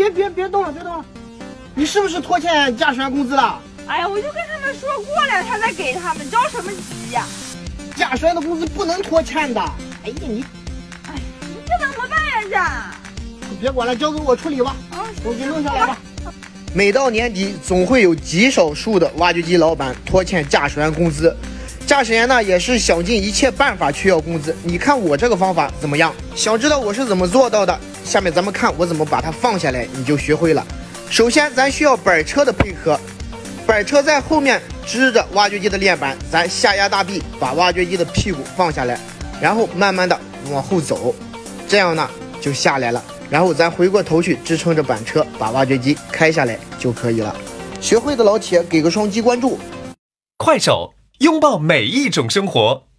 别动了，别动了！你是不是拖欠驾驶员工资了？ 哎呀，我就跟他们说过2天再给他们，着什么急呀？ 驾驶员的工资不能拖欠的。哎呀你， 哎，你这怎么办呀这？ 别管了，交给我处理吧。 啊， 我给弄下来吧。每到年底，总会有极少数的挖掘机老板拖欠驾驶员工资。驾驶员呢也是想尽一切办法去要工资。你看我这个方法怎么样？想知道我是怎么做到的？下面咱们看我怎么把它放下来，你就学会了。首先，咱需要板车的配合，板车在后面支着挖掘机的链板，咱下压大臂，把挖掘机的屁股放下来，然后慢慢的往后走，这样呢就下来了。然后咱回过头去支撑着板车，把挖掘机开下来就可以了。学会的老铁给个双击关注。 快手，拥抱每一种生活。